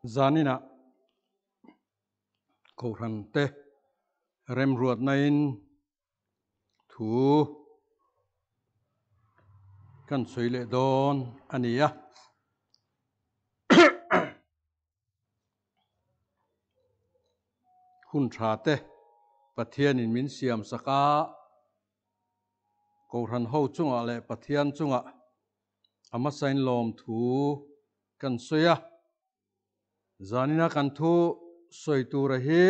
zanina ko ran te rem ruat na in thu kan soi le don ania hun tha te pathian in min siam saka ko ran ho chunga le pathian chunga ama sain lom thu kan soya zanina kan thu soi tu ra hi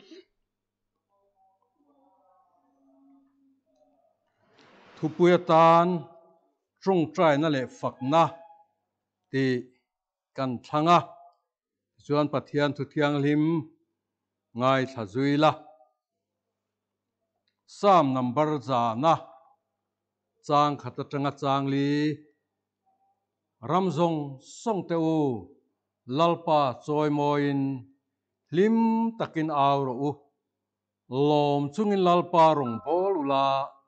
Thupui tan Tawngtaina le fakna ti kan thanga chuan pathian thu thiang lim ngai thazui la sam number za na chang khata tanga chang li ramzong song te u lalpa choi moin lim takin aw ro u lom chungin lalpa rong bol ula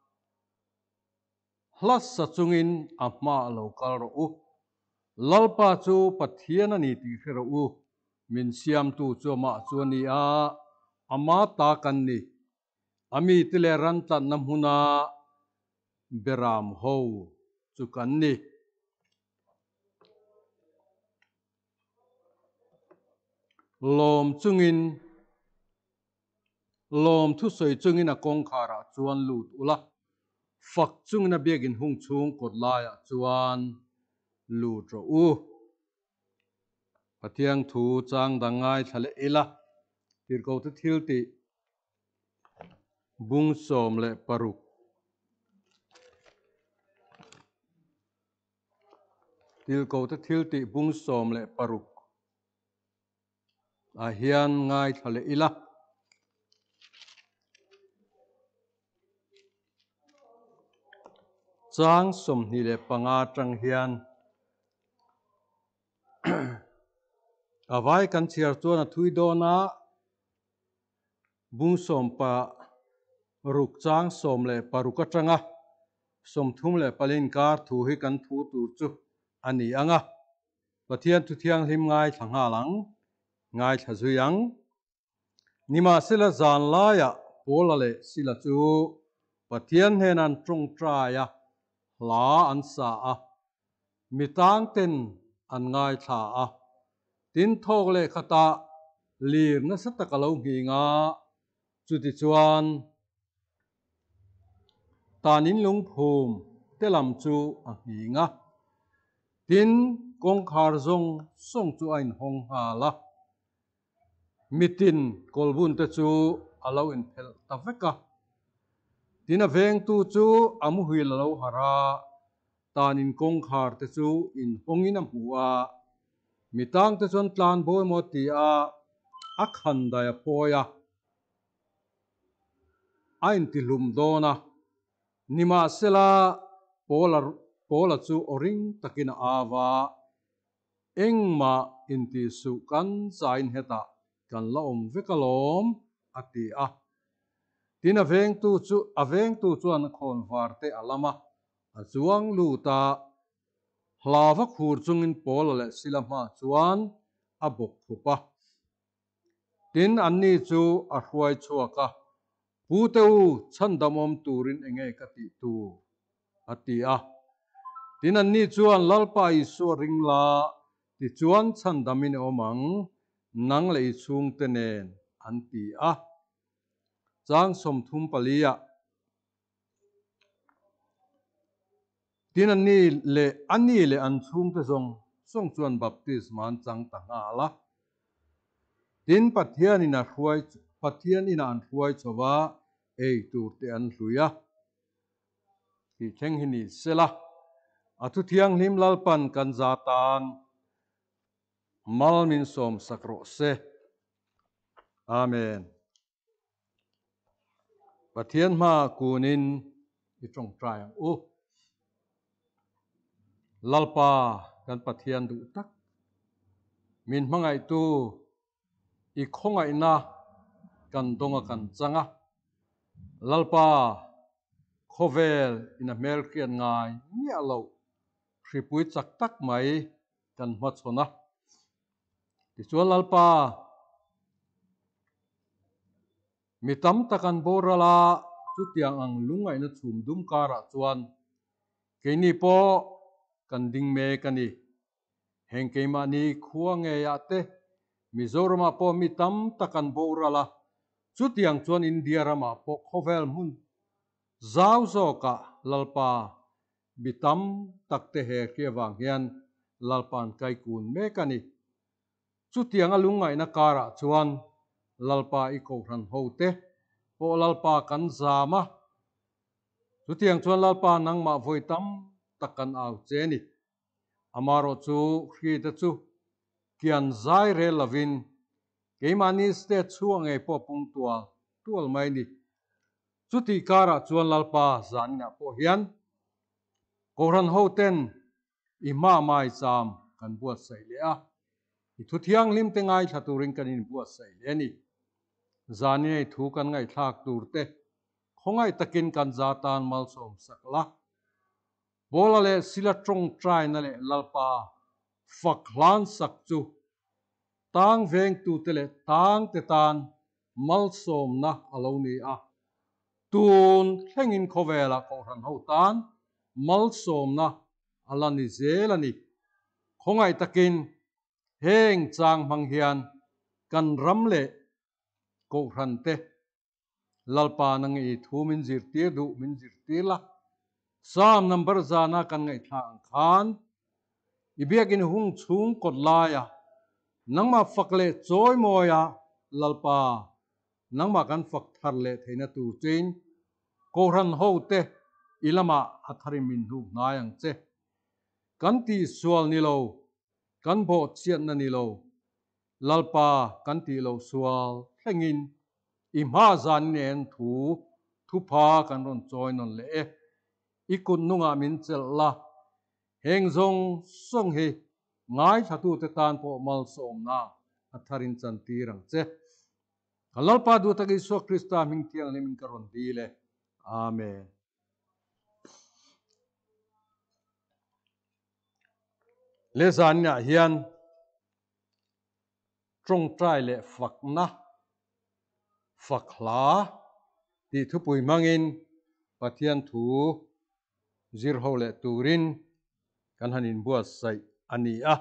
hlas sa chungin ama lokal ro u lalpa chu pathian ani ti ro u min siam tu chu ma chu ni a ama ta kan ni ami tile ran tan na huna beram ho chu kan ni lom chungin lom thu soi chungin a kong khara chuan lut ula fak chungin a biagin hung chung kot laia chuan lut ro u pathiang thu chang dangai thale ila tir ko tu thil ti bung som le paruk til ko tu thil ti bung som le paruk a hian ngai thale ila chang som ni le panga tang hian avai kan chiar chuan a thui dona bung som pa ruk chang som le paruk atanga som thum le palin kar thu hi kan thu tur chu ani anga pathian thu thiang hlim ngai thanga lang ngai thazuyang nima sila zan laya pola le sila chu pathian hen an Tawngtaia hla an sa a mitang ten an ngai tha a tin thok le khata lir na satakalo ngi nga chuti chuan tanin lung phum te lam chu a ngi nga tin kong khar zong song chu ain hong ha la mitin kolbun te chu alo in phel ta veka tin a veng tu chu amu hui lo hara tanin kong khar te chu in hongin a hua mitang te chuan tlan boy mo ti a akhan daya poya ain ti lum dona nima sela pola chu oring takin awa engma inti su kan chain heta kan la om vekalom ati a tin aveng tu chuan khon var te alama achuang luta hlawa khur chungin pola le silama chuan abok thupa tin anni chu a hruai chuaka puteu chandamom turin enge kati tu ati a tin anni chuan lalpa isu ringla ti chuan chandamin omang nang le chung tenen anti a chang som thum palia tin anni le an chung te zong song chuan baptism an chang ta nga la tin pathian in an hruai chowa ei tur te an hluya ti theng hini sela atu thiang hlim lalpan kan zatan malmin som sakro se amen pathian ma kunin i Tawngtaia u lalpa kan pathian du tak min mangai tu i khongai na kan donga kan changa lalpa khovel in a mel khian ngai nia lo hripui chak tak mai kan hma chona ti chuan lalpa mi tam takan borala chu tiang ang lungai na chum dum kara chuan keini po kan ding me kani heng keima ni khuwa nge ya te Mizoram po mi tam takan borala chu tiang chuan India rama po khovel mun zau zo ka lalpa mi tam takte he kiawang hian lalpan kai kun me kani chu tiang alungai na kara chuan lalpa i ko ran ho te po lalpa kan zama chu tiang chuan lalpa nang ma voi tam takan au che ni amaro chu khi te chu kian zai re lavin keimani ste chuang e po pungtual tual mai ni chu ti kara chuan lalpa zanna po hian ko ran ho ten i ma mai cham kan buat sai le a i thu thiang lim te ngai thaturin kan in buat sai le ni zani ei thu kan ngai thak tur te khongai takin kan zatan mal som sakla bola le sila trong trai na le lalpa faklan sak chu tang veng tu te le tang te tan mal som na alo ni a tun thlengin khovela ko ran ho tan mal som na alani zelani khongai takin heng chang mang hian kan ram le ko ran te lalpa nang i thu min zir tir du min zir tir la sam number zana kan ngai thang khan ibiakin hung chung kot laya nangma fakle choi moya lalpa nangma kan fak thar le theina tur chin ko ran ho te ilama athari min hu nayang che kan ti sual ni lo kan bo chiat na ni lo lalpa kan ti lo sual thlengin i ma zan nen thu pa kan ron choi non le ikun nunga min chel la heng zong song hi ngai thatu te tan po mal som na atharin chan ti rang che lalpa du taki so krista ming tiang le min karon di le amen le zan na hian trong trai le fak na fakla ti thupui mangin pathian thu zir ho le turin kan hanin buat sai ani a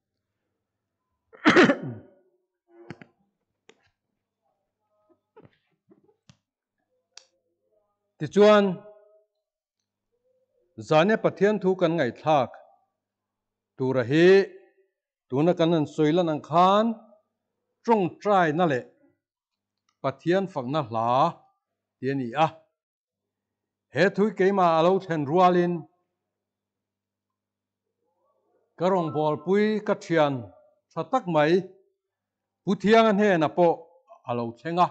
ti chuan zane pathian thu kan ngai thak tura hi tuna kan an soilan ang khan trong trai na le pathian fak na hla tiani a he thui keima alo then rualin karong bol pui ka thian thatak mai puthiang an he na po alo thenga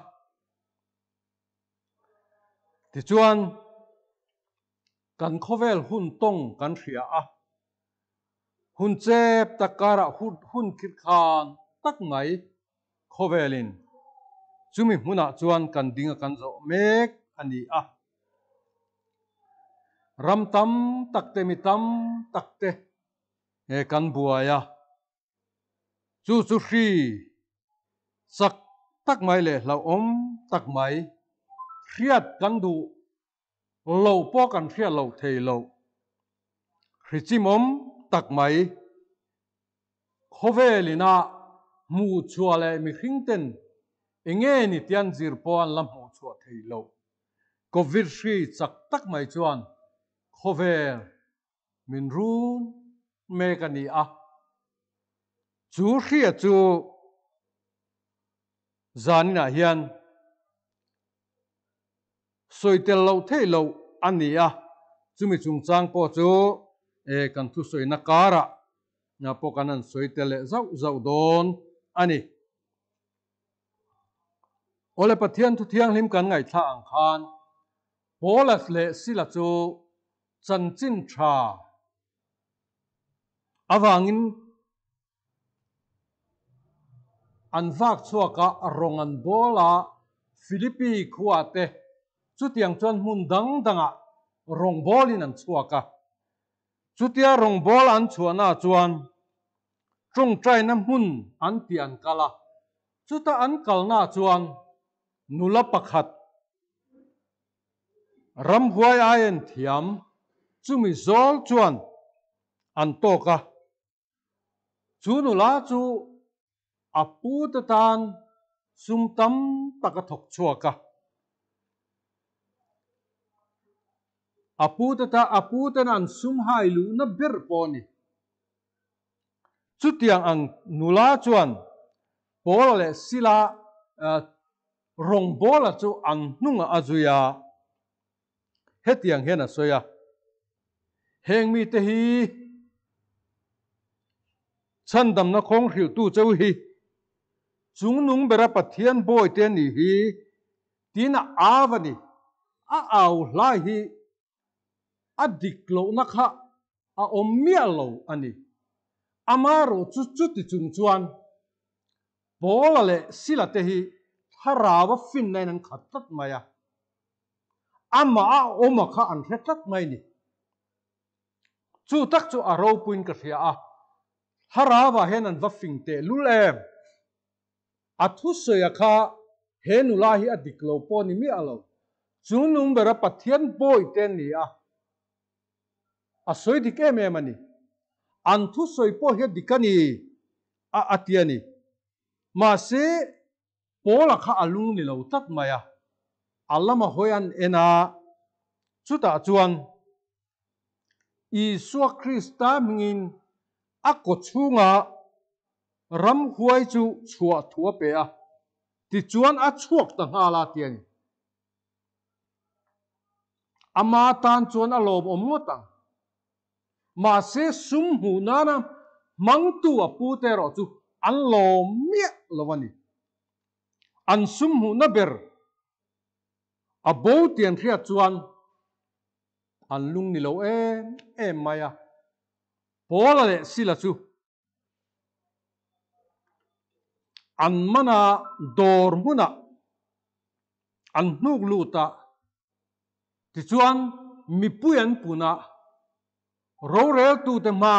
ti chuan kan khovel hun tong kan hria a hun chep takara hun khit khan tak mai khovelin chumi hmuna chuan kan dinga kan zo mek ani a ram tam takte mi tam takte he kan buaya chu hri sak tak mai le lo om tak mai hriat kan du lo po kan hriat lo thei lo hri chimom tak mai khovelina mu chua le mi hringten enge ni tian zir pon lam mu chua thei lo covid hri chak tak mai chuan khovel min run me kani a chu hria chu zanina hian soitel lo thei lo ani a chumi chung chang po chu kan thu soi na kara na po kanan soitel zau zau don ani ole pathian thu thiang lim kan ngai tha ang khan polas le sila chu chan chin tha awangin an vak chuaka rongan bola Philippi khuate chu tiang chuan mun dang danga rong bolin an chuaka chutia rong bol an chuana chuan trong trai na mun an tian kala chuta an kalna chuan nula pakhat ram huai ayen thiam chumi zol chuan an toka chu nula chu apu tan sum tam taka thok chuaka apu tan an sum hai lu na ber poni chu tiang ang nula chuan pol le sila rong bola chu an hnunga azuya hetiang hena soya heng mi te hi chandam na khong hriu tu chau hi chung nung bera pathian boy te ni hi tina avani a au lai hi a diklo na kha a omia lo ani amaro chu chu ti chung chuan bola le sila te hi harawa fin nai nan khatat maya ama a oma kha an hretat mai ni chu tak chu aro puin ka thia a harawa hen an va fing te lulem athu soya kha henula hi adiklo poni mi alo chunung bera pathian boy ten ni a soi dik em ani an thu soi po hi dikani a atiani ma se pola kha alung ni lo tat maya alama hoyan ena chuta chuan Isua Krista mingin ako chunga ram huai chu chua thua pe a ti chuan a chuak ta hala tian ama tan chuan a lom om ngotang ma se sum hu nana mang tu a pu te ro chu an lom mia lowani an sum hu na ber a bo tian khria chuan an lung ni lo em maya pola le sila chu an mana dor muna an hnuk luta ti chuan mi puyan puna ro rel tu te ma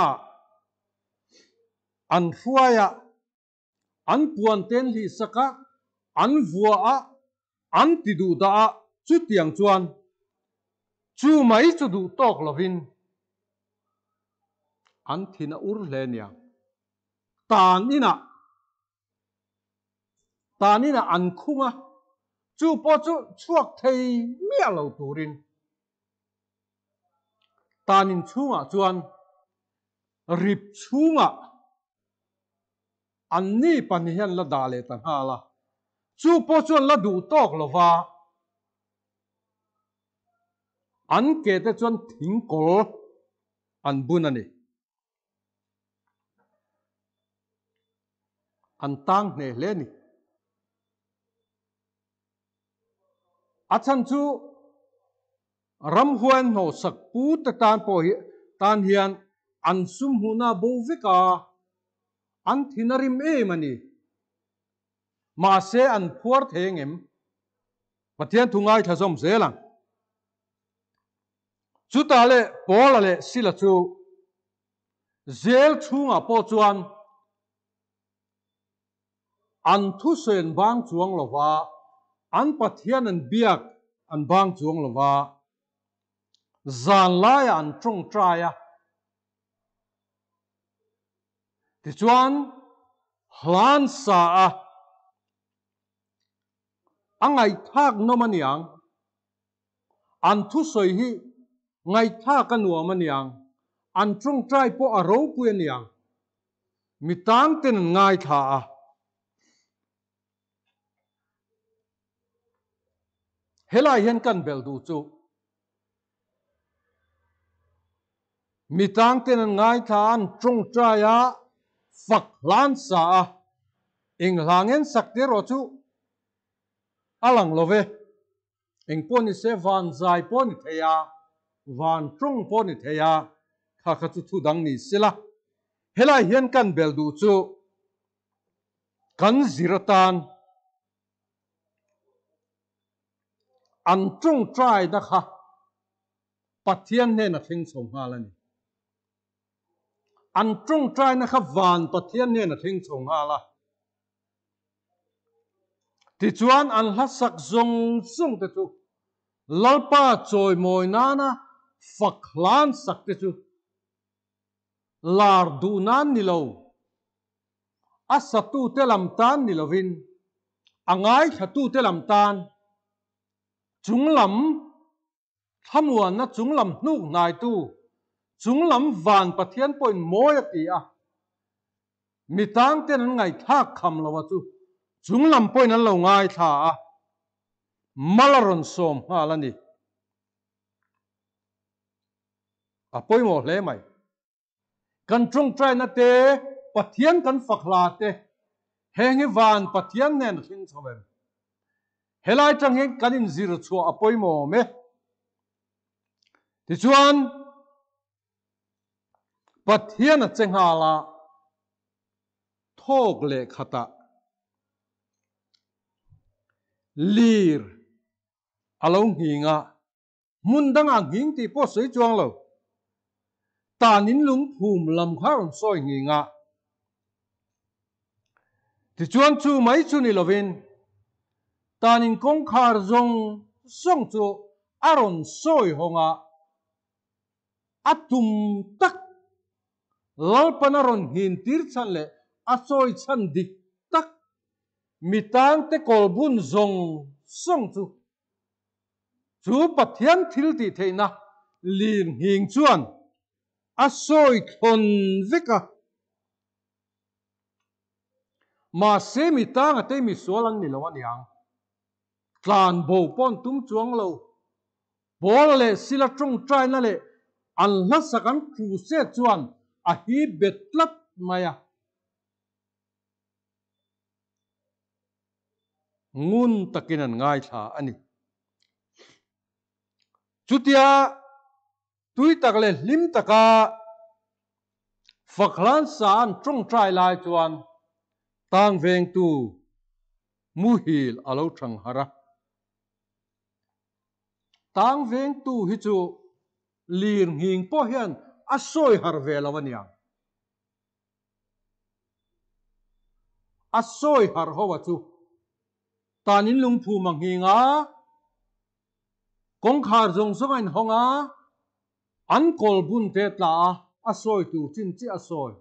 an huaya an puan ten li saka an vua a an ti du da a chu tiang chuan chu mai chu du tok lovin an thina ur hle nia tanina an khunga chu po chu chuak thei mia lo turin tanin chunga chuan rip chunga an ni pan hian la dale ta hala chu po chuan la du tok lova an ke te chuan thingkol an bun ani an tang hne hle ni achan chu ram huan no sak pu ta tan po hi tan hian an sum huna bo veka an thinarim e mani ma se an phuar thengem pathian thungai thazom zelang chuta le pola le sila chu zel chunga po chuan an thu sen bang chuang lova an pathian an biak an bang chuang lova zan lai an trong traya ti chuan hlan sa a angai thak no maniang an thu soi hi ngai thak ka nuam maniang an trong trai po a ro pu niang mi tang ten ngai tha a helai hian kan bel du chu mi tang ten ngai tha an trong trai a fak hlan sa a eng hlangen sak te ro chu alang love eng poni se van zai poni theya van trong poni theya kha kha chu thu dang ni sila helai hian kan bel du chu kan ziratan an trong trai da kha pathian ne na thing som halani an trong trai na khắp van pathian nè na thinh chồng ha la thì chuan an hát sắc zong zong te chu lalpa choi moi na phật lan sắc te chu lar du nan ni lo asatu te lam tan ni lovin angai thatu te lam tan chúng lam thamuan na chúng lam nuk nai tu chúng lam van pathian point moi ti a mi tang ten ngai thak kham lo chu chúng lam point an lo ngai tha a malaron som ha la ni a poi mo hle mai kan trong trai na te pathian kan fakla te hengi van pathian nen thing chawem helai tang he kanin zir chu a poi mo me ti chuan pathian a chengha la thok le khata lir alo hinga mundanga ging ti po sei chuang lo tanin lung phum lam kharon soi hinga ti chuan chu mai chu ni lovin tanin kong khar zong song chu aron soi honga atum tak lalpanaron hin tir chan le asoi chan dik tak mitang te kolbun zong song chu pathian thil ti theina lin hing chuan asoi thon veka ma se mitang ate mi solan ni lawan yang tlan bo pon tum chuang lo bol le sila trong trai na le an la sakan khu se chuan a hi betlat maya ngun takinan ngai tha ani chutia tui takle lim taka faklan san trong trai lai chuan tang veng tu mu hil alo thang hara tang veng tu hi chu lir hing po hian asoi har ve lawaniang asoi har howa chu tanin lung phu mang hinga kong khar zong zong an honga an kol bun te tla asoi tu chin chi asoi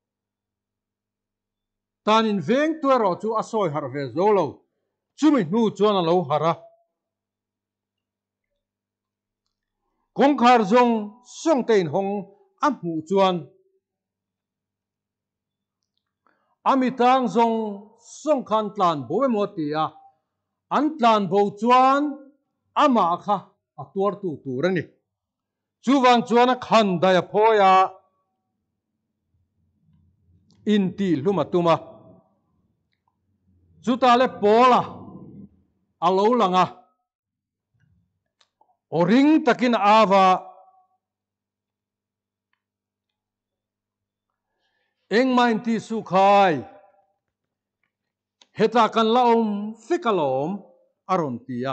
tanin veng tu ro chu asoi har ve zolo chumi nu chuan alo hara kong khar zong song tein hong amu chuan amitang zong song khan tlan bo mo tia an tlan bo chuan ama kha atuar tu turani chuwang chuan a khan daya phoya inti lumatuma chuta le pola alo langa oring takin ava engmain ti su khai heta kan laom fikalom aron tia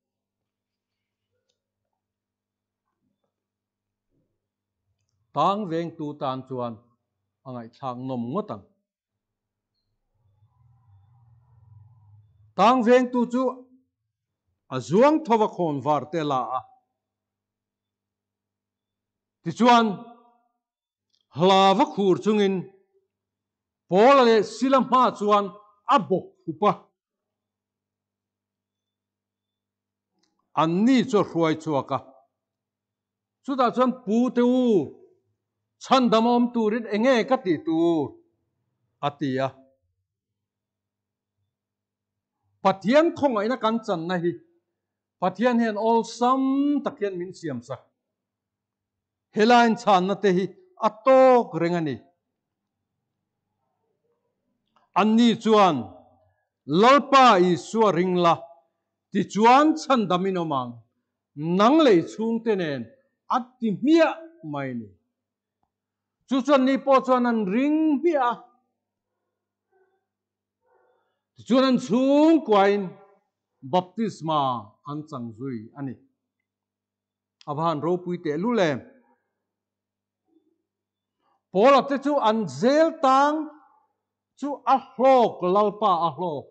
tang veng tu tan chuan angai thang nom ngotang tang veng tu chu azuang thowa khon var te la a ti chuan hlawa khur chungin pola le silam ha chuan abok upa anni chu hruai chuaka chuta chuan pu te u chan damom turin enge ka ti tu atia pathian khong aina kan chan na hi pathian hen all sam takhian min siam sa helain chan na te hi atok rengani anni chuan lalpa i suwa ringla ti chuan chan daminomang nang lei chung te nen ati mia mai ni chu chuan ni po chuan an ring mia chuan an chung kwain baptisma an chang zui ani abhan ro pui te lu le Paul ate chu an zel tang chu a hlok lalpa a hlok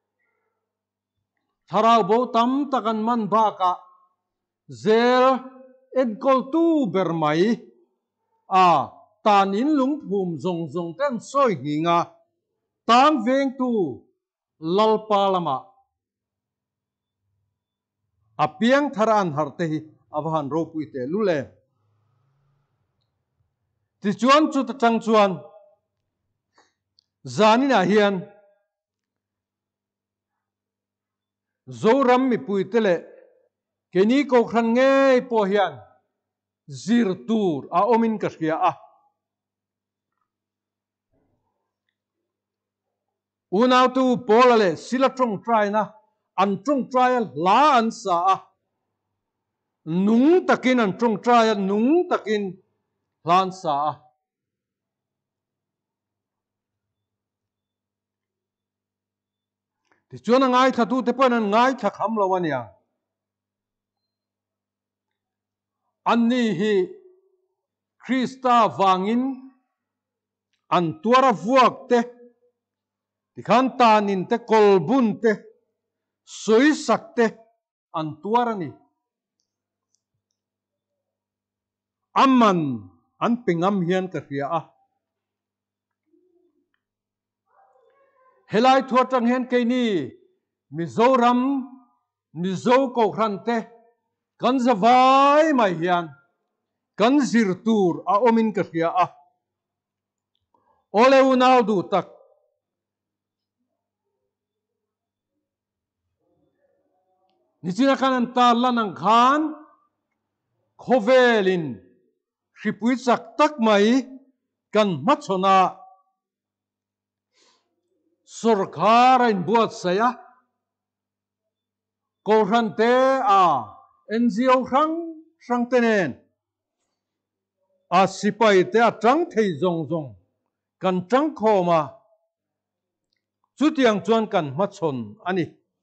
tharau bo tam takan man ba ka zel enkol tu bermai a tan in lung phum zong zong ten soi nginga tang veng tu lalpa lama apiang tharan harte hi abhan ro puite lule ti chuan chu ta chang chuan zanina hian zoram mi puitele keni ko khan nge po hian zir tur a omin ka hria a unau tu polale sila trong trai na an trong trai la an sa a nung takin an trong trai nung takin lan sa a ti chuan ngai thatu te pan an ngai tha kham lo ania anni hi Krista wangin an tuara vuak te ti khan tanin te kolbun te soi sak te an tuara ni amman an pingam hian ka hria a helai thua tang hian ke ni Mizoram mizo ko khan te kan zawai mai hian kan zir tur a omin ka hria a ole unau du tak ni china kan an tar lanang khan khovelin hripui chak tak mai kan machona sarkar in buat saya ko ran te a NGO rang tenen a sipai te a tang thei zong zong kan tang khoma chu tiang chuan kan machon ani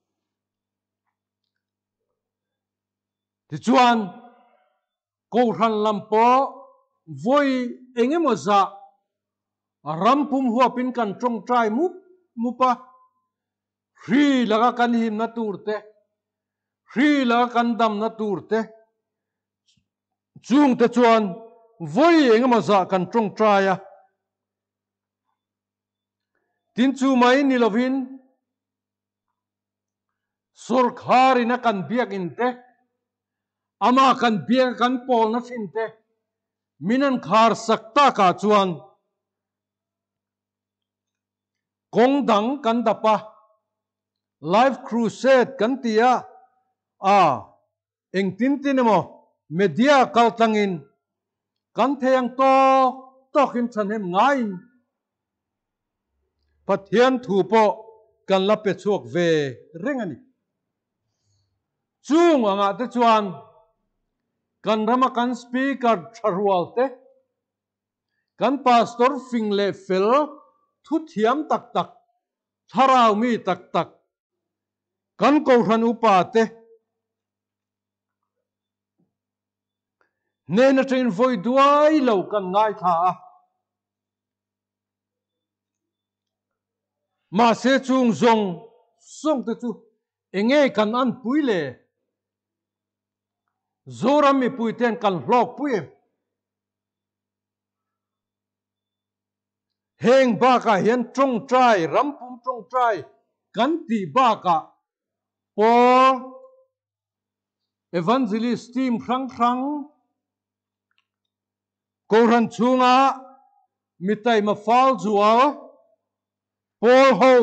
ti chuan ko ran lampo voi engemaw za rampum huapin kan trong trai mupa hri laga kan him na turte hri laga kan dam na turte chung te chuan voi engemaw za kan trong trai a tin chu mai ni lovin sarkarina kan biak in te ama kan biak kan pol na fin te minan khar sakta ka chuan kong dang kan dapa live crusade kan tia eng tin tin emo media kaltangin kan theyang tokin thanem ngain pathian thu po kan la pe chuak ve rengani chung anga te chuan kan rama kan speaker tharwal te kan pastor fingle fel thu thiam tak tak tharau mi tak tak kan ko ran upa te nên trên voi đuôi lâu cần ngai thả mà sẽ chung zong song te chu enge kan an pui le zoram mi pui ten kan hlok pui heng ba ka hian trong trai rampum trong trai kan ti ba ka po evangelist team khang koran chunga mitai ma fal zual Paul ho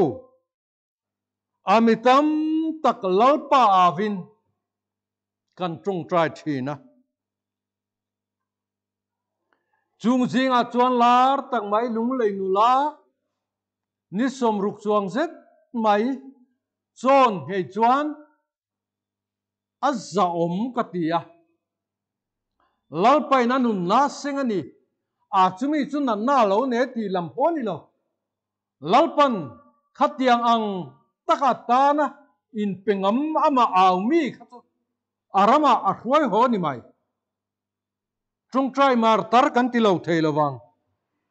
amitam tak lalpa avin kan trong trai thina chung jing a chuan lar tak mai lung lei nu la ni som ruk chuang zet mai chon hei chuan azza om katia lalpai na nun na sengani a chumi chun na lo ne ti lam poni lo lalpan khatiang ang takatana in pengam ama aumi khatu arama arwai ho ni mai trong trai mar tar kan ti lo thei lo wang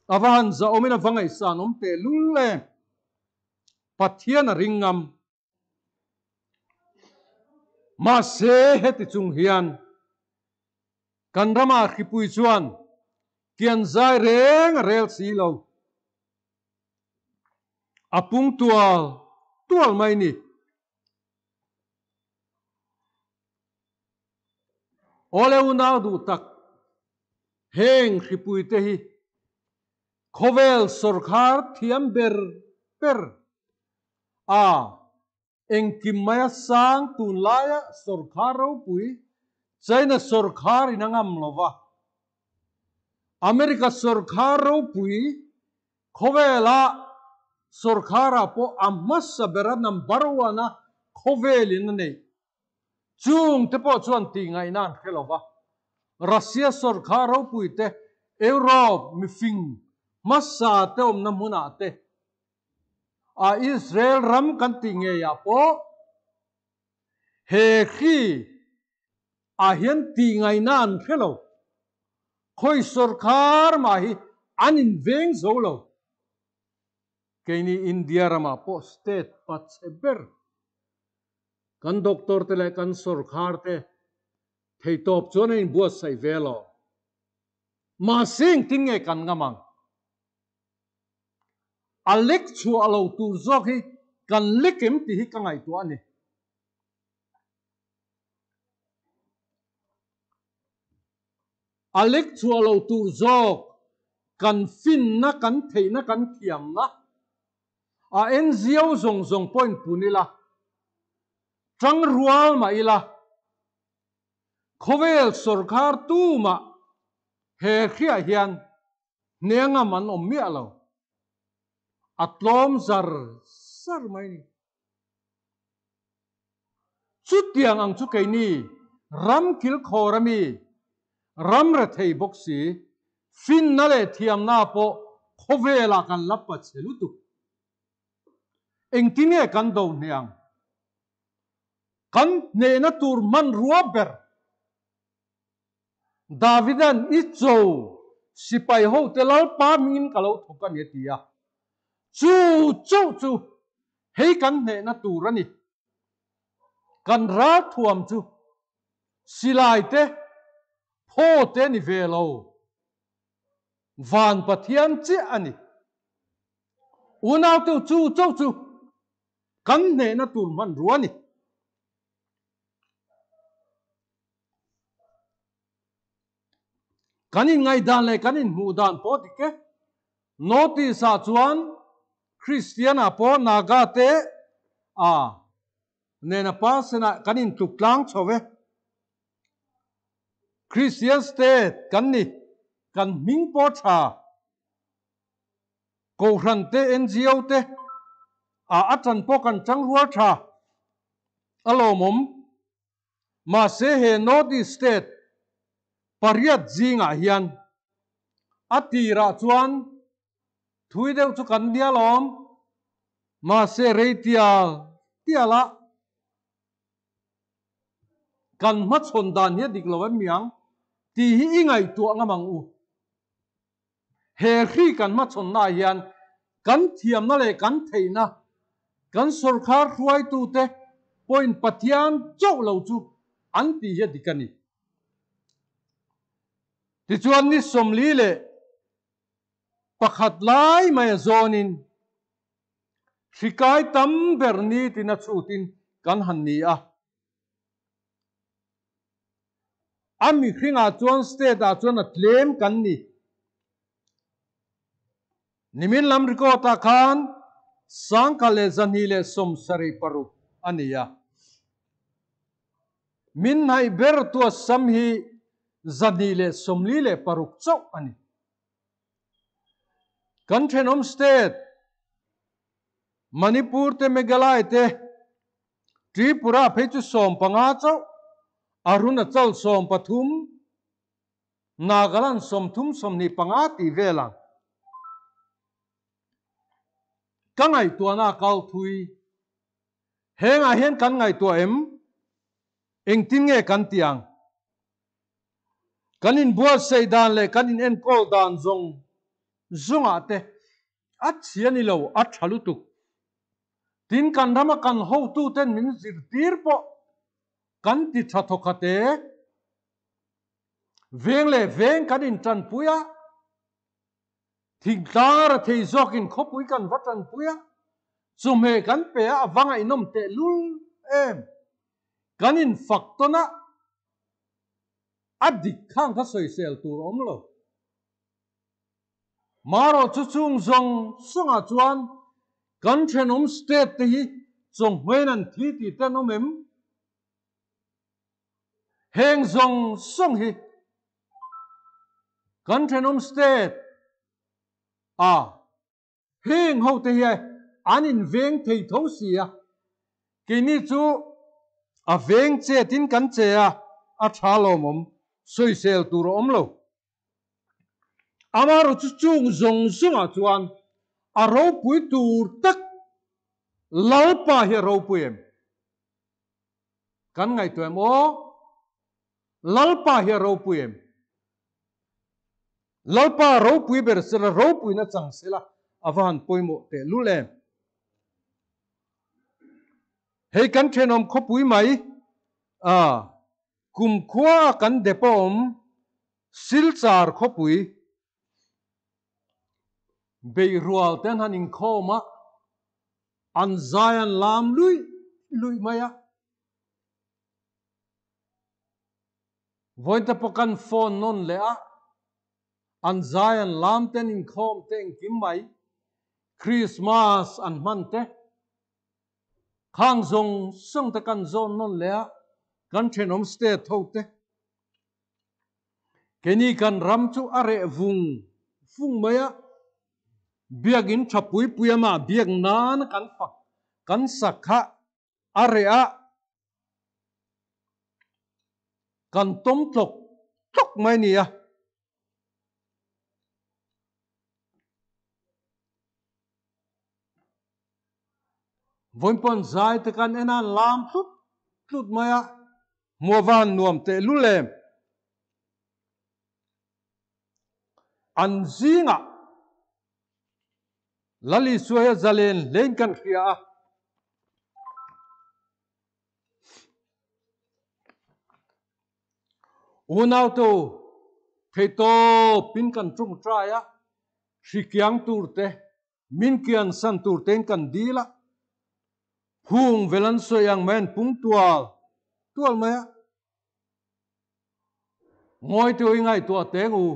avan za omina vangai san te lulle pathian a ringam ma se heti chung hian kan rama khipui chuan kian zai reng rel si lo apung tual mai ni ole unau du tak heng khipui te hi khovel sarkar thiam ber per engkim maya sang tun laya sarkar ro pui China sarkar inangam lova America sarkar ro pui khovela sarkara po amassa beranam barwana khovelin nei chung te po chuan ti ngai nan khelova Russia sarkar ro pui te Europe mi fing massa te omna muna te Israel ram kan ti nge ya po he khi hian ti ngai nan khelo khoi sarkar ma hi anin veng zo lo keini India rama po state patseber kan doctor te le kan sarkar te thei top chone in buat sai velo ma sing tinge kan ngamang alek chu alo tur zok hi kan lekem ti hi kangai tu ani alek chu alo tur zok kan fin na kan thei na kan thiam na NGO zong point punila tang rual ma ila khovel sarkar tu ma he khia hian nenga man ommi alo atlom zar mai ni chu tiang ang chu kai ni ram kil khorami ram ra thei boxi fin na le thiam na po khovela kan lappa chelu tu engtine kan do niang kan ne na tur man ruaber Davidan icho sipai ho telal pa mingin kalau thokan yetia chu hei kan ne na turani kan ra thuam chu silai te pho te ni velo van pathian chi ani unau tu chu kan ne na tur man ruani kanin ngai dan le kanin mu dan po tike notice a chuan Christian a po naga te nena pa sena kanin tuklang chove Christian state kan ni kan ming po tha ko ran te NGO te atan po kan chang rual tha alo mom ma se he notice state pariat jinga hian atira chuan thui deuh chu kan dia lom ma se reitial tiala kan ma chon dan hi dik lo miang ti hi ingai tu ngamang u he khi kan ma chon na hian kan thiam na le kan theina kan sarkar ruai tu te point pathian chau lo chu an ti hi dikani ti chuan ni somli le pakhat lai mai zonin shikai tam berni tina chutin kan han ni ami khinga chuan state a chuan a claim kan ni nimin lam riko ta khan sangkale zanile som sari paru ania min hai ber tu samhi zanile somlile paruk chau ani Kanchenom state Manipur te Meghalaya te Tripura phechu som panga chau Arunachal som pathum Nagaland som thum som ni panga ti velang kangai tuana kal thui henga hen kan ngai tua engtin nge kan tiang kanin buat sei dan le kanin en kol dan zong zunga te at chiani lo at thalutuk tin kan rama kan ho tu ten min zir tir po kan ti thathokate veng le veng kan in tran puya thing tar thei zokin khopui kan vatan puya chume kan pe awanga inom te lul em kan in faktona adik khang kha soi sel tur om lo maro chu chung zong sunga chuan kan thenom state te hi chong hmenan thi ti ten omem heng zong song hi kan thenom state heng ho te hi anin veng thei tho sia kini chu a veng che tin kan che a thalo mom soi sel tur om lo amaro chu chung zong sunga chuan a ro pui tur tak lalpa hi ro puem kan ngai tuem o lalpa hi ro puem lalpa ro pui ber sela ro pui na chang sela avan poimo te lulem hei kan thenom khopui mai kum khwa kan depom silchar khopui bei rual ten hanin khoma an zayan lam lui maya vointa pokan phone non le an zayan lam ten in khom ten kim mai Christmas an man te khang zong song te kan zon non le kan thenom state tho te keni kan ram chu are fung maya biagin thapui puyama biag nan kan fak kan sakha are kan tom tok mai ni voin pon zai te kan enan lam tlut maya movan nuam te lulem an zinga lali suaya zalen len kan khia unau to theito pin kan trung traya shikyang turte min kian san turten kan dila hung velan soyang men pungtual tual maya ngoi to ingai to tengu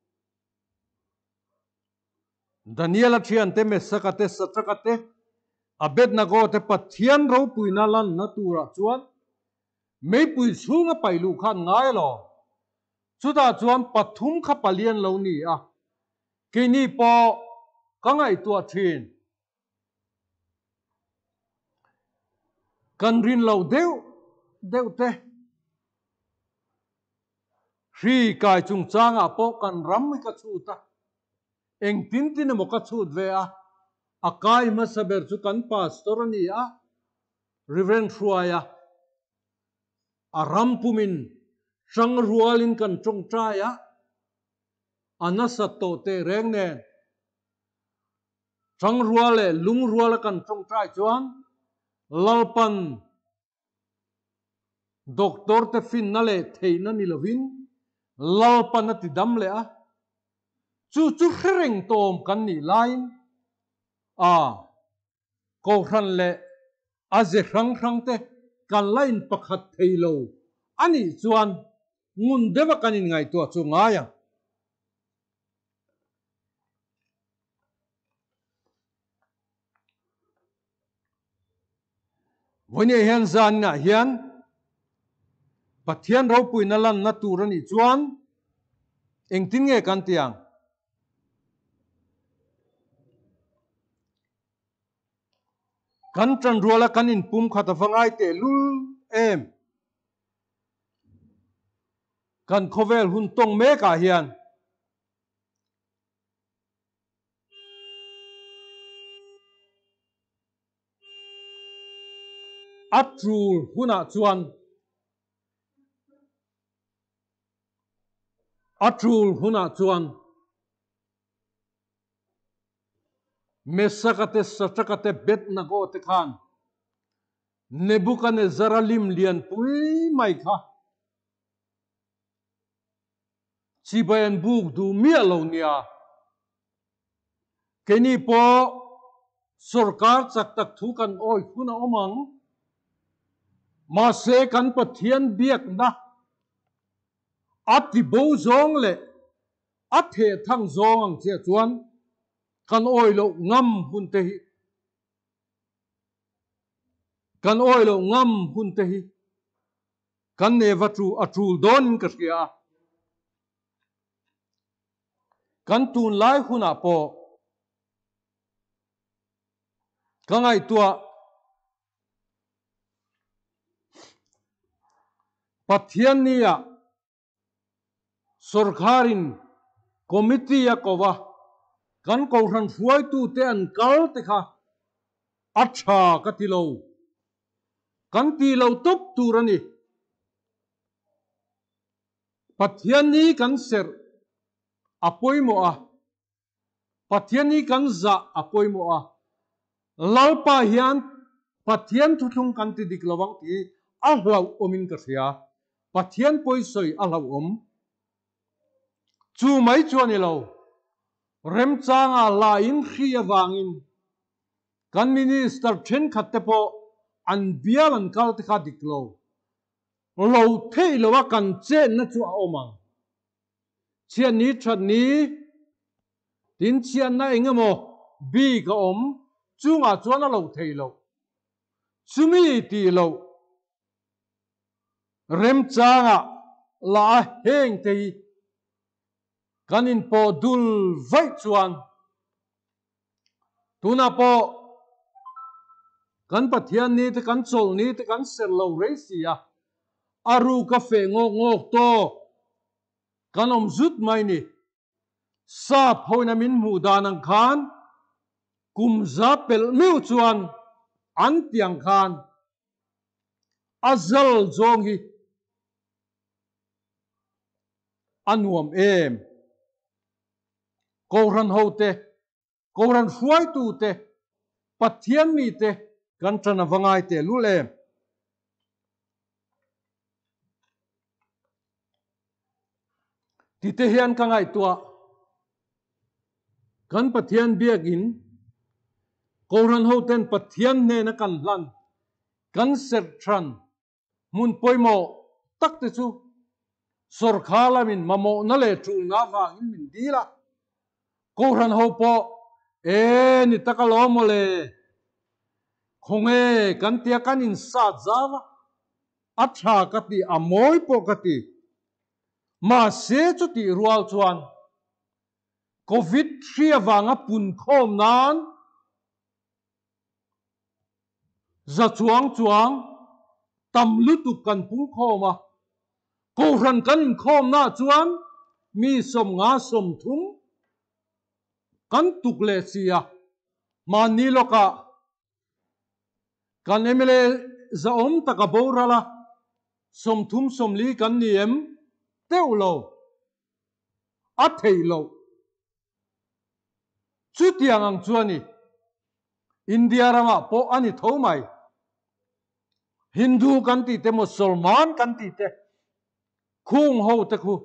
Daniela thian te me sakate satrakate Abednego te pathian ro puina lan na tura chuan mei pui chunga pailu khan ngai lo chuda chuan pathum kha palian lo ni kini po kangai tua thin kan rin lo deu te hri kai chung changa po kan ram ka chuta eng tin mo ka chut ve akai ma saber chu kan pastor ni Reverend Ruaya aram pumin sang rualin kan trong traya anasato te reng ne sang ruale lung ruala kan trong trai chuan lalpan doctor te fin na le theina ni lovin lalpan ati dam le chu khreng tom kan ni lain ko ran le aze rang te kan lain pakhat theilo ani chuan ngun dewa kanin ngai to chu ngaya voine hian zan na hian pathian ro puina lan na turani chuan engtin nge kan tiang kan tran ruala kan in pum khata vangai te lul em kan khovel hun tong me ka hian atrul huna chuan mesakate satakate bet na go te khan Nebuchadnezzar lim lian pui mai kha chi bayan buk du mi alo nia keni po sarkar chak tak thu kan oi khuna omang ma se kan pathian biak na ati bo zong le athe thang zong ang che chuan kan oi lo ngam hun te hi kan oi lo ngam hun te hi kan ne va tru atul don ka sia kan tun lai huna po kangai tua pathian nia sarkarin committee ya kova kan ko ran fuai tu te an kal te kha acha ka ti lo kan ti lo top tu rani pathian ni kan ser apoi mo a pathian ni kan za apoi mo a lalpa hian pathian thu thung kan ti dik lawang ti a hlau omin ka sia pathian poi soi a hlau om chu mai chuan i lo rem changa la in khia wangin kan minister then khatte po an bial an kal te kha dik lo lo thei lo wa kan chen na chu a omang chian ni that ni tin chian na engemaw bi ka om chunga chuan a lo thei lo chumi ti lo rem changa la heng te kan in po dul vai chuan tuna po kan pathian ni te kan chol ni te kan ser lo rei sia aru ka fe ngok ngok to kan om zut mai ni sa phoina min mu danang khan kum za pel meu chuan an tiang khan azal zong hi anuam em koran hote koran fuai tu te pathian mi te kan trana vangai te lulem ti te hian ka ngai tua kan pathian biakin koran hoten pathian ne na kan lan kan ser tran mun poimo tak te chu sarkala min mamo na le tu nga wa in min dila koran ho po e ni takalo mo le khonge kan tia kan in sa zawa atha kati amoi po kati ma se chu ti rual chuan covid thria wanga pun khom nan za chuang chuang tam lu tu kan pung khoma ko ran kan khom na chuan mi som nga som thum kan tuk le sia ma ni loka kan emele za om taka borala som thum som li kan niem teulo a theilo chu tiang ang chuani India rama po ani thomai Hindu kan ti te Musulman kan ti te khung ho te khu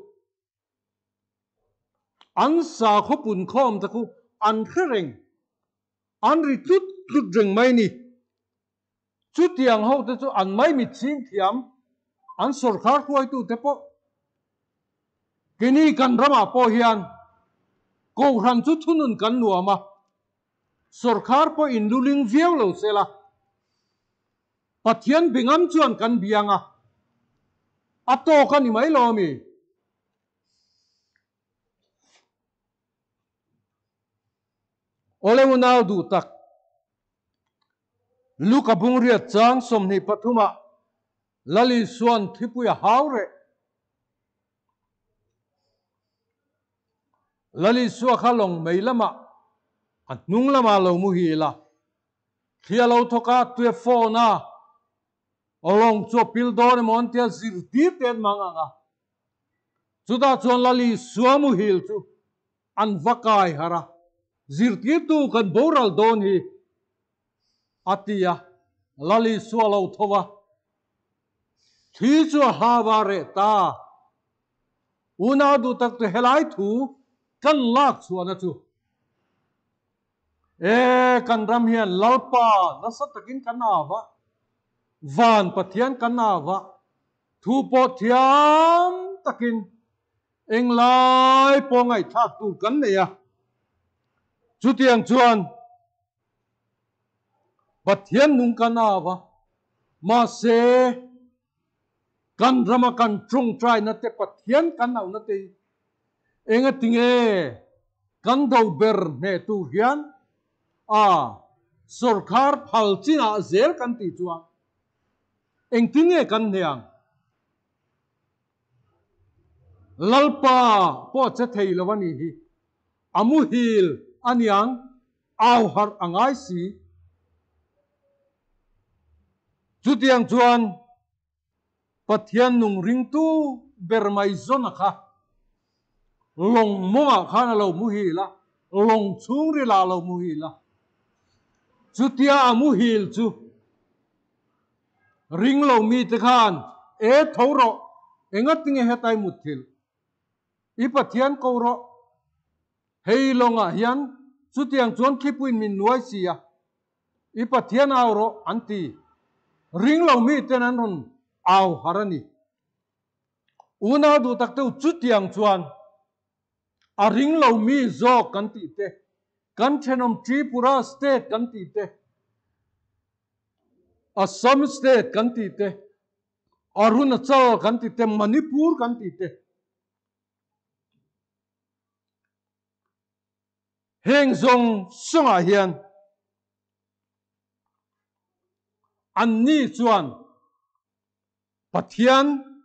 an sa kho pun khom te khu an khreng an ri tut tut reng mai ni chu tiang ho te chu an mai mi ching thiam an sarkar huai tu te po kini kan rama po hian ko ran chu thunun kan nuama sarkar po induling viau lo sela pathian bingam chuan kan bianga ato kan ni mai lo mi ole munau du tak luka bungria chang somni pathuma lali suan Thupui haure lali suwa khalong meilama atnung lama lo mu hi la khia lo thoka tue phone a olong cho pil don mon tia zir ti ten manganga chuda chuan lali suwa mu hil chu an vakai hara zirti tu kan boral don hi atia lali swalo thova thi chu hawa re ta una du tak te helai thu kan lak chuana chu kan ram hian lalpa na sat takin kan awa van pathian kan awa thu po thiam takin englai po ngai thak tu kan ne ya chu tiang chuan pathian nung kan awa ma se kan rama kan trung trai na te pathian kan au na te enga tinge kan do ber me tu hian sarkar phal china zel kan ti chuan eng tinge kan niang lalpa po che thei lawani hi amu hil aniang au har angai si chutiang chuan pathian nung ring tu bermai zona kha long monga khana lo mu hi la long chung ri la lo mu hi la chutia amu hil chu ring lo mi te khan thoro engat tinge hetai muthil i pathian ko ro hei longa hian chutiang chuan khipuin min nuai sia i pathian au ro anti ring lo mi ten an ron au harani una du tak tu chutiang chuan a ring lo mi zo kan ti te kan thenom Tripura state kan ti te Assam state kan ti te Arunachal kan ti te Manipur kan ti te heng zong sunga hian an ni chuan pathian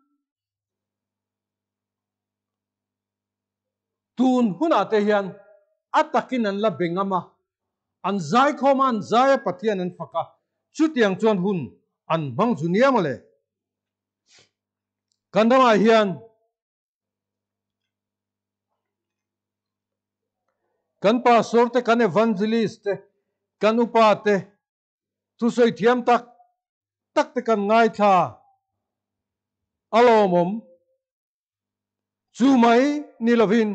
tun huna te hian atakin an la bengama an zai khoma an zai pathian an faka chutiang chuan hun an mang junia male kandama hian kan pastor te kan evangelist te kan upa te tu soi thiam tak te kan ngai tha alomom chu mai ni lovin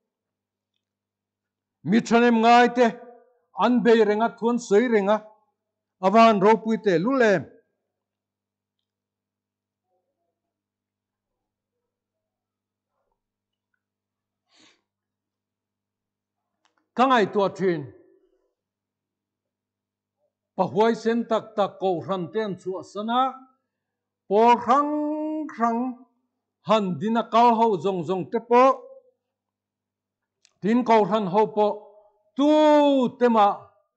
mi thanem ngai te an be renga thun soi renga avan ro pui te lulem kangai tua thin pahuai sen tak ko ram ten chu sana por rang han dina kal ho zong te po tin ko ran ho po tu tema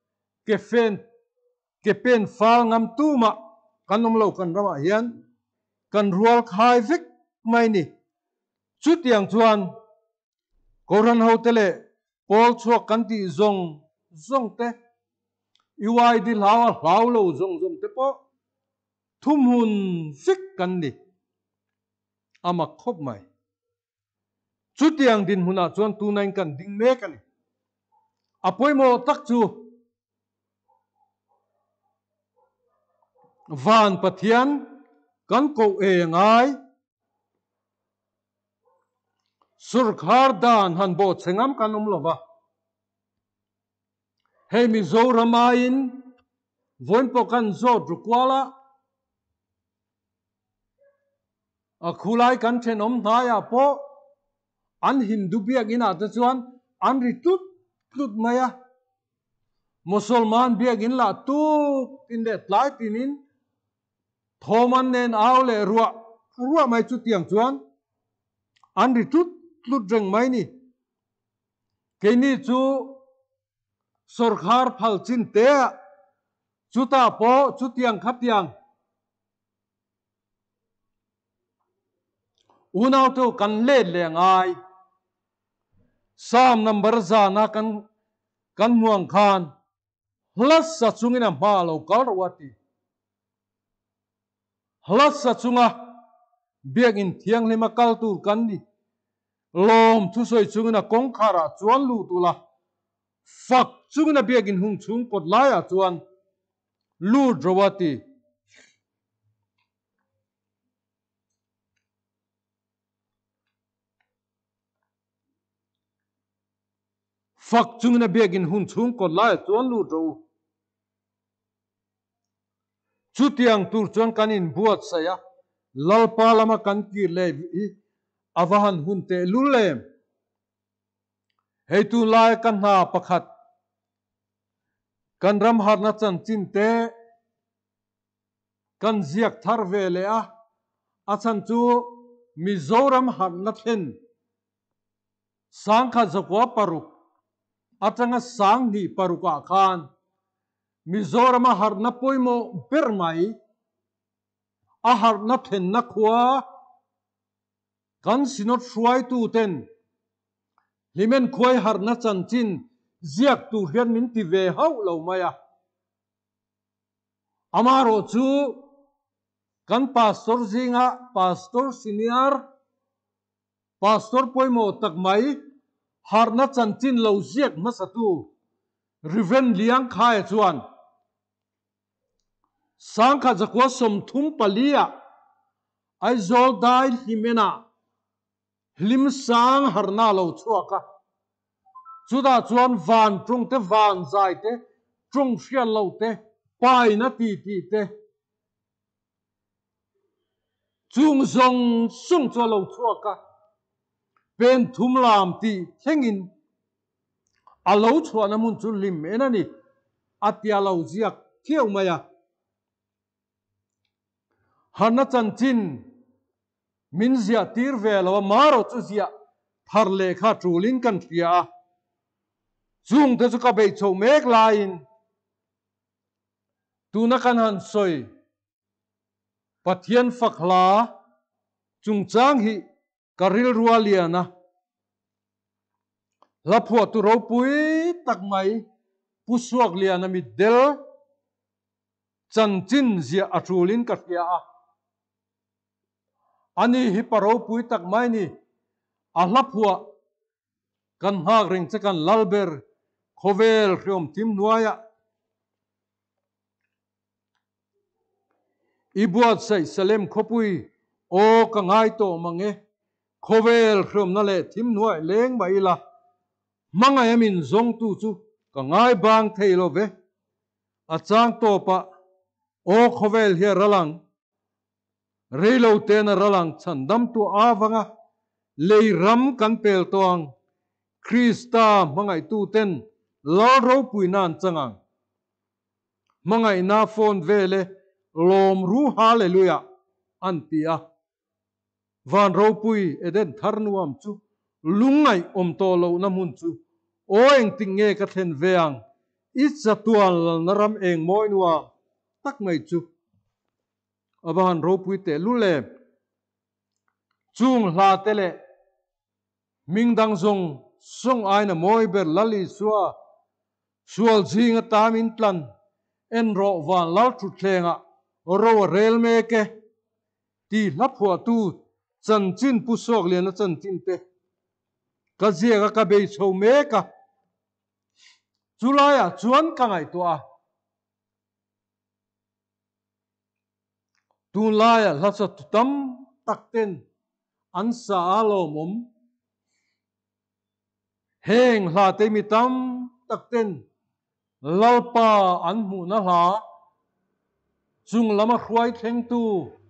ke pen fal ngam tu ma kanom lo kan rama hian kan rual khai vek mai ni chu tiang chuan ko ran ho tele pol chuak kan ti zong te iwai di hlaw lo zong te po thum hun fik kan ni ama khop mai chu tiang din huna chuan tu nain kan ding me kan apoi mo tak chu van pathian kan ko ngai surkhar dan han bo chengam kanom lova hei mi zo ramain voin po kan zo drukwala a khulai kan thenom hnaya po an hindu biak ina ta chuan an ri tut maya musulman biak in la tu in de tlai tinin thoman nen aule ruwa mai chu tiang chuan an ri tut reng mai ni ke ni chu sarkar phal chin te chu ta po chu tiang khap tiang unau tu kan le ngai sam number za na kan muang khan hlas sa chungina ma lo kal rawati hlas sa chunga biak in thiang lema kal tu kan ni lom thu soi chungina kong khara chuan lu tu la phật chung na biakin hung chung kot lai a chuan lu drawati phật chung na biakin hung chung kot lai chuan lu draw chu tiang tur chuan kanin buat saya lalpa lama kan ki le avahan hunte lulem hei tu lai kan ha pakhat kan ram har na chan chin te kan ziak thar ve le a chan chu Mizoram har na then sang kha zakwa paruk atanga sang ni paruka khan Mizoram har na poimo bermai a har na then na khwa kan sinot shruai tu ten himen khoi har na chan chin ziak tu hian min ti ve hau lo maya amaro chu kan pastor zinga pastor senior pastor poimo takmai har na chan chin lo ziak masatu riven liang khai chuan sangkha zakwa som thum palia ai zol dai himena lim sang harna lo chuaka chuda chuan van trung te van zai te trung hrial lo te pai na ti te chung zong sung cho lo chuaka pen thum lam ti thengin alo chuan amun chu lim enani atia lo ziak thieu maya hana chan chin min zia tir velo maro chu zia thar le kha trulin kan thia chung te chu ka bei chho mek lain tu na kan han soi pathian fakhla chung chang hi karil rualiana laphua tu ro pui tak mai pusuak liana mi del chan chin zia atrulin ka thia ani hi paro pui tak mai ni a laphua kan hak ring che kan lalber khovel hriom tim nuaya ibuat sai salem khopui o ka ngai to mange khovel hriom na le tim nuai leng mai la manga yamin zong tu chu ka ngai bang theilo ve achang to pa o khovel hi ralang reilo ten ralang chandam tu awanga leiram kan pel toang Krista mangai tu ten laro puinan changang mangai na phone vele lom ru hallelujah antia van ro pui eden tharnuam chu lungai om to lo na mun chu o eng ting nge ka thlen veang icha tual naram eng moi nuwa tak mai chu aban ro pui te lule chung hla tele mingdang zong song aina moi ber lali suwa sual jinga tamin plan en ro van lau thu thlenga ro rel meke ti laphua tu chan chin pusok lian chan chin te ka zia ka bei chho meka chulaya chuan ka ngai to a tu laya lasa tutam takten ansa alo mom heng hla te mi tam takten lalpa an mu na hla chung lama khruai thleng tu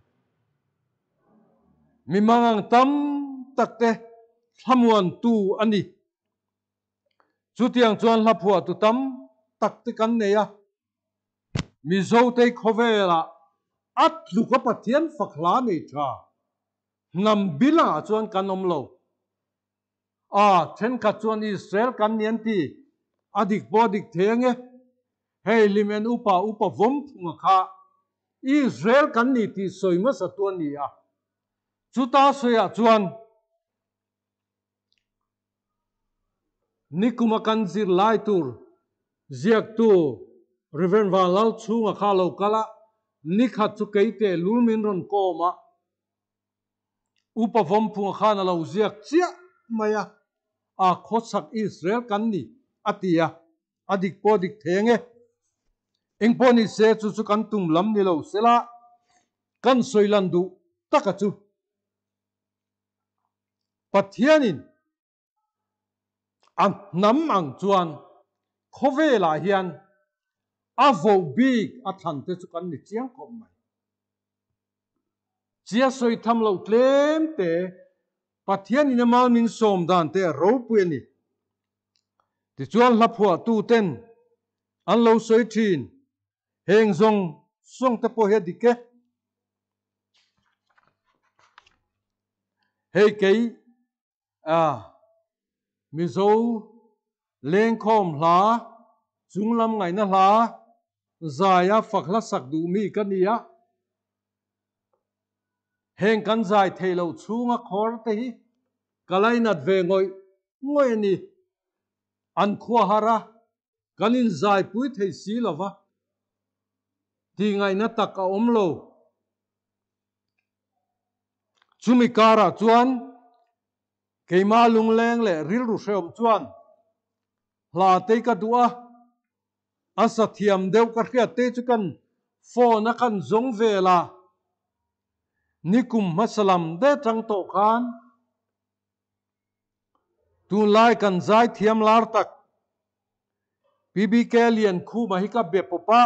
mi mangang tam takte thamuan tu ani chutiang chuan laphua tu tam takte kan neya mi zo te khovela at lu ka pathian fakhla nei tha ngam bila chuan kanom lo then ka chuan Israel kan nian ti adik bodik thenge hei limen upa vom phunga kha Israel kan ni ti soima satuan ni chuta soya chuan nikuma kan zir lai tur ziak tu riven van lal chunga kha lo kala nikhat chu keite lulmin ron koma upa vom phunga kha na lo ziak chia maya khosak Israel kan ni atia adik po dik thenge eng po ni se chu chu kan tum lam ni lo sela kan soilan du taka chu pathianin an nam ang chuan khovela hian a vo big a than te chu kan ni chiang kom mai chia soi tham lo tlem te pathianin amal min som dan te ro pui ni ti chuan la phua tu ten an lo soi thin heng zong song te po he dike hei kei mi zo leng khom hla chung lam ngai na hla zaya fakla sak du mi kania heng kan zai thelo chunga khor te hi kalai nat ve ngoi ni an khua hara kanin zai pui thei si lova ti ngai na tak a om lo chumi kara chuan keima lung leng le ril ru hreom chuan hla te ka dua asa thiam deuh ka hria te chu kan phone a kan zong vela nikum masalam de tang to khan tu lai kan zai thiam lar tak PBK lian khu ma hi ka be popa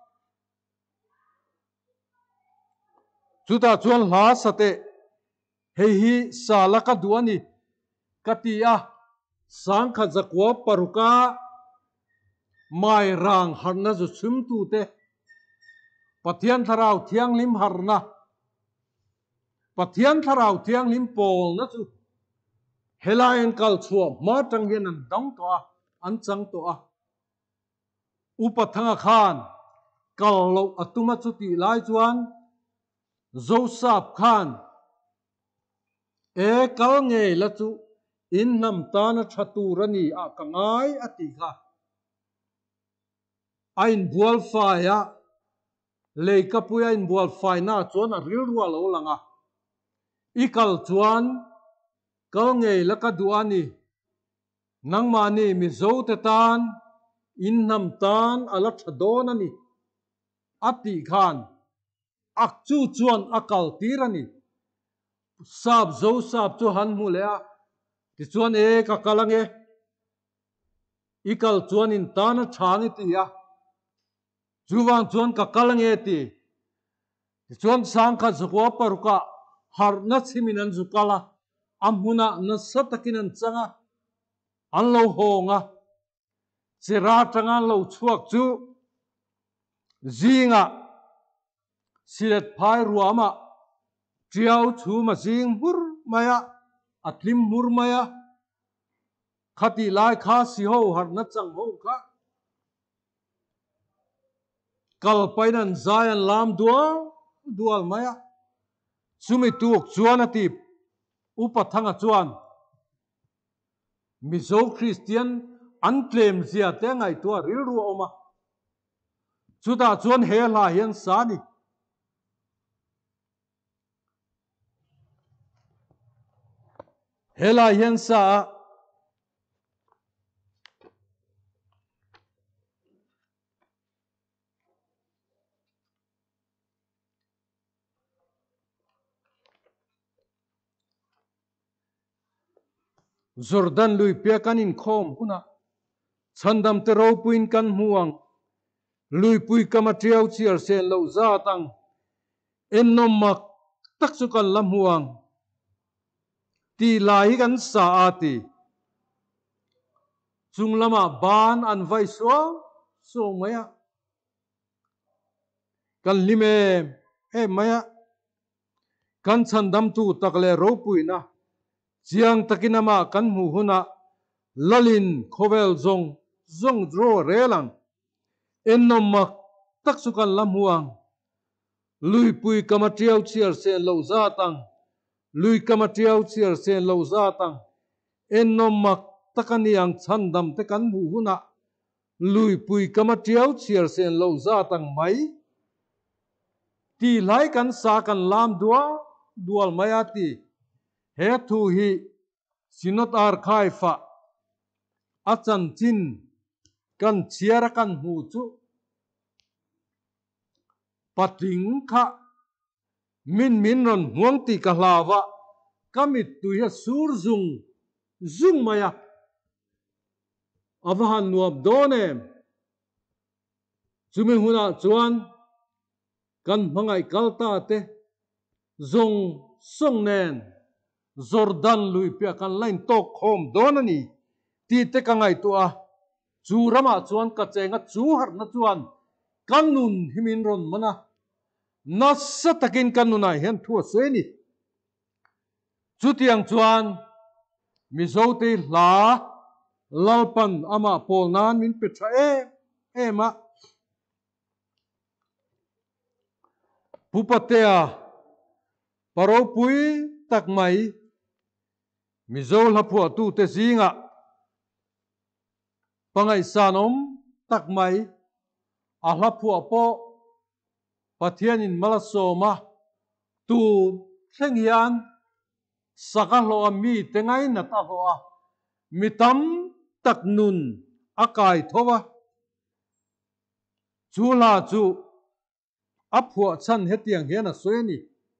chuta chuan hla sate hei hi sala ka duani katia sang kha zakwa paruka mai rang harna zu chum tu te pathian tharau thiang lim harna pathian tharau thiang lim pol na chu helain kal chuam ma tang hian an dong to a an chang to a upathanga khan kal lo atuma chu ti lai chuan zo sap khan kal nge la chu in nam ta na thatu rani a kangai ati kha ain bual fa ya le ka puya in bual fa na chuan a ril ruwa lo langa ikal chuan kal nge la ka duani nangmani mi zo te tan in nam tan ala thadon ani ati khan ak chu chuan akal tirani sap zo sap chu han mu le a ti chuan ka kalange ikal chuan in tana thani ti ya chuwang chuan ka kalange ti chuan sang kha zukwa paruka har na chiminan zukala amhuna na satakin an changa an lo honga chira tanga lo chuak chu zinga silet phai ruama triau chu ma jing hur maya atlim hur maya khati lai kha si ho har na chang ho kha kal painan zayan lam dual maya sumi tuk chuan ati upathanga chuan mizo Christian an claim zia te ngai tua ril ru oma chuta chuan he la hian sani hela hian sa Jordan lui pia kanin khom huna chandam te ro puin kan muang lui pui kamatriau chiar sen lo za tang ennom mak tak su kan lam huang ti lai kan sa ati chung lama ban an vai so maya kan lime maya kan chandam tu takle ro pui na chiang takinama kan mu huna lalin khovel zong dro relang ennom mak tak su kan lam huang lui pui kamatriau chiar sen lo za tang lui kamatriau chiar sen lo za tang ennom mak takaniang chandam te kan mu huna lui pui kamatriau chiar sen lo za tang mai ti lai kan sa kan lam dual maya ti he thu hi sinot ar khai fa achan chin kan chiara kan hu chu pating kha min ron huang ti ka hlawa kamit tuya sur zung maya avahan nuap donem chumi huna chuan kan mangai kalta te zong song nen Jordan lui pia kan lain tok khom donani ti te ka ngai tu a chu rama chuan ka chenga chu har na chuan kanun himin ron mana nasa takin kanunai hen thua sueni chu tiang chuan mizo te hla lalpan ama pol nan min petra ema pupatea paro pui tak mai mizo hapua tu te zinga pangai sanom tak mai a hapua po pathianin malasoma tu thlenghian sakalo mi tengai na ta hoa mitam tak nun akai thowa chula chu aphua chan hetiang hian a soeni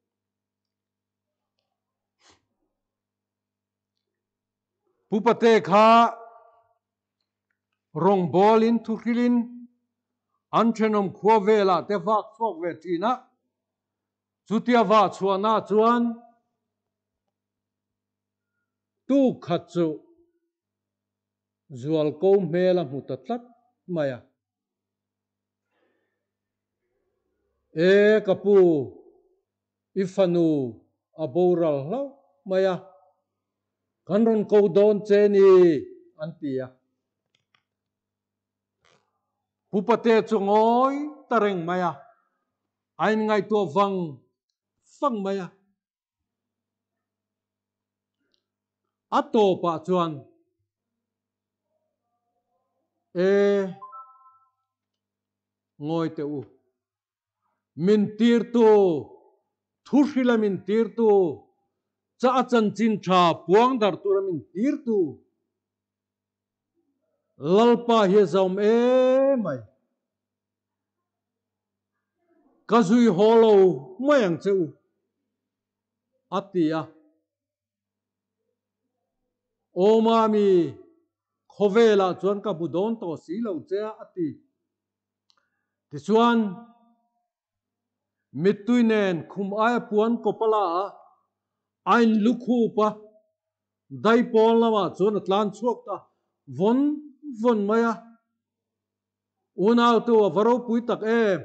pupate kha rong bolin thukilin anthenom khua vela te vak chok ve tina chutia wa chuana chuan tu khat chu zual ko mela mutatlat maya kapu ifanu aboral lo maya kanron ko don cheni antia pupate chungoi tareng maya ain ngai to fang maya ato pa chuan ngoi te u min tir tu thushila min tir tu cha chan chin tha puang dar tu min tir tu lalpa hi zom mai kazui holo mayang cheu atia omami khovela chuan ka budon to si lo che ati ti chuan mituinen khum ai puan kopala ain lukhu pa dai pol lama chuan atlan chuak ta von maya unal tu varo pui tak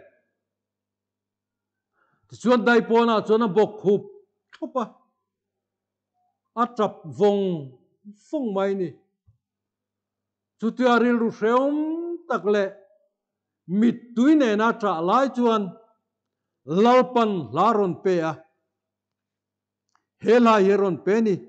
ti chuan dai pona chuan a bok khup thopa atrap phong mai ni chu tia ril ru hreum tak le mit tuine na tra lai chuan lalpan laron pe a hela yeron pe ni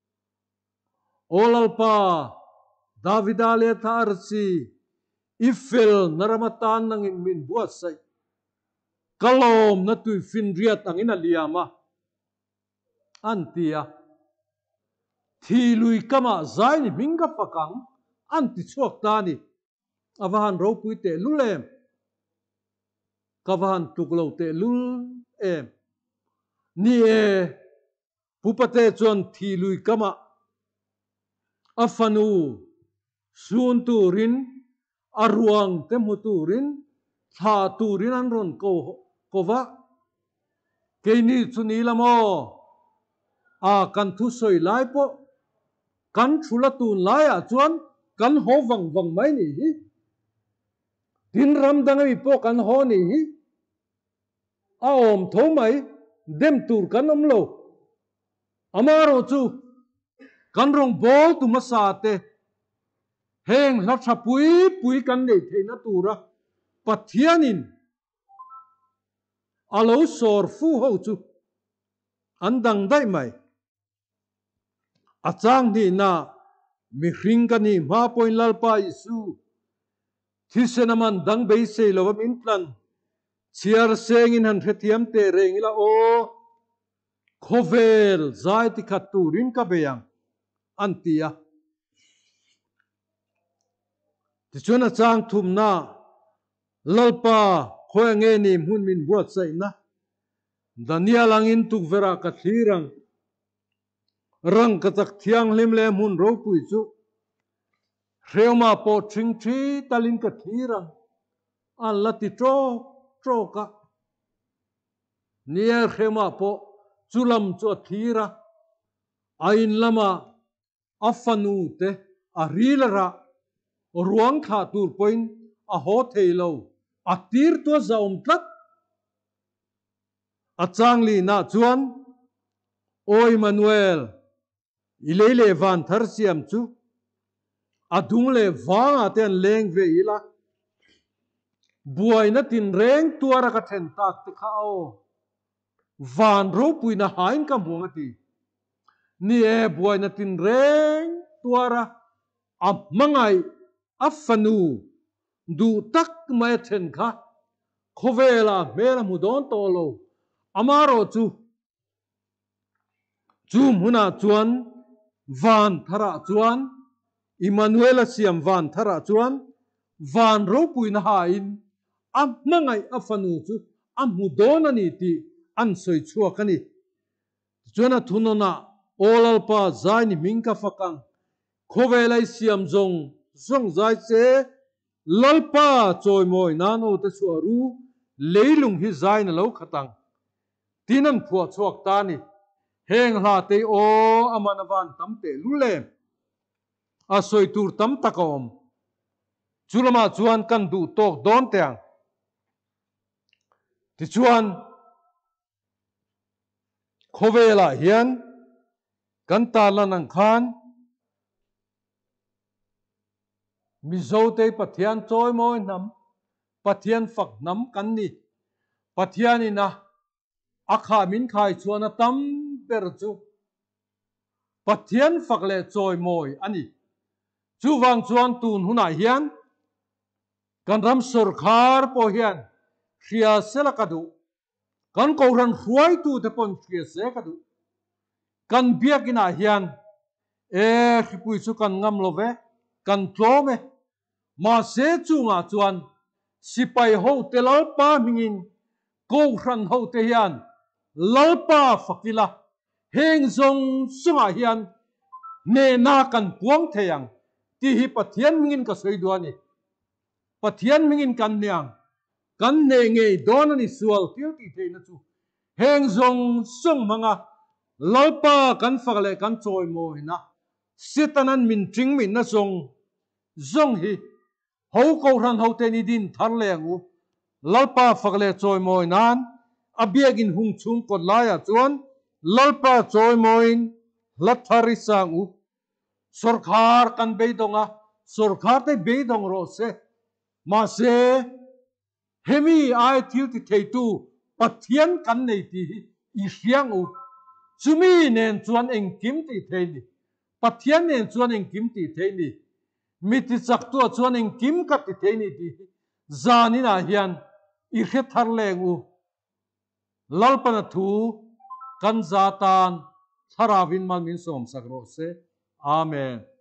olalpa davidale tharsi ifel naramatan nangin min buat sai kalom na tui finriat angin aliama antia thilui kama zai ni minga pakang anti chuak ta ni avahan ro pui te lulem kavahan tuklo te lul em ni pupate chuan thilui kama afanu sun turin aruang temu turin tha turin anron kova keini chuni lamo kan thu soi lai po kan thula tun lai a chuan kan ho wang mai ni hi tin ram dangami po kan ho ni hi a om tho mai dem tur kan om lo amaro chu kan rong bol tu masate heng la pui kan nei theina tura pathianin alo sor fu ho chu andang dai mai achang ni na mi hring kani ma point lalpa isu thisenaman dang bei se lowam in plan chiar sengin han thethiam te rengila o khovel zai ti khat turin ka beyang antia chuan a chang thum na lalpa khoe nge ni mun min buat sai na Daniel angin tuk vera ka thirang rang ka tak thiang lim le mun ro pui chu Rheuma po tring tri talin ka thirang an lati tro ka nia rheuma po chulam chu thira ain lama afanu te a rilara ruang kha tur point a ho theilo a tir to zaum tlat a changli na chuan oi Manuel ilele van thar siam chu adung le wanga ten leng ve ila buai na tin reng tuara ka then tak te kha o van ro pui na hain ka buang ti ni e buai na tin reng tuara a mangai a fanu du tak mai then kha khovela mera mudon tolo amaro chu muna chuan van thara chuan Emmanuel siam van thara chuan van ro pui na ha in a mangai a fanu chu a mudon ani ti an soi chua kani chuan a thunona olalpa zai ni mingka fakang khovelai siam zong zai che lalpa choi moi nano te suaru leilung hi zai na lo khatang tinan phua chuak ta ni heng hla te o amanavan tamte lule a soi tur tam takom chulama chuan kan du tok don teng ti chuan khovela hian kan ta lan ang khan mizo te pathian choi moi nam pathian fak nam kan ni pathian ina akha min khai chuan a tam per chu pathian fak le choi moi ani chu wang chuan tun huna hian kan ram sor khar po hian khria sela kadu kan ko ran huai tu te pon khria se kadu kan biak ina hian khipui chu kan ngam love kan tlome ma se chunga chuan sipai ho te lalpa mingin ko ran ho te hian lalpa fakila heng zong sunga hian ne na kan puang theyang ti hi pathian mingin ka soi duani pathian mingin kan niang kan ne nge don ani sual tiu ti theina chu heng zong sung manga lalpa kan fakle kan choi moi na sitanan min tring min na zong hi ho ko ran ho te ni din thar lengu lalpa fakle choi moi nan abiagin hung chung kot laya chuan lalpa choi moin lathari sangu sorkhar kan beidonga sorkhar te beidong ro se ma se hemi ai thil ti theitu pathian kan nei ti i hriang u chumi nen chuan eng kim ti theini pathian nen chuan eng kim ti theini mi ti chak tu chuan eng kim ka ti theini ti zanina hian i hre thar leng u lalpana thu kan zatan tharawin man min som sak ro se amen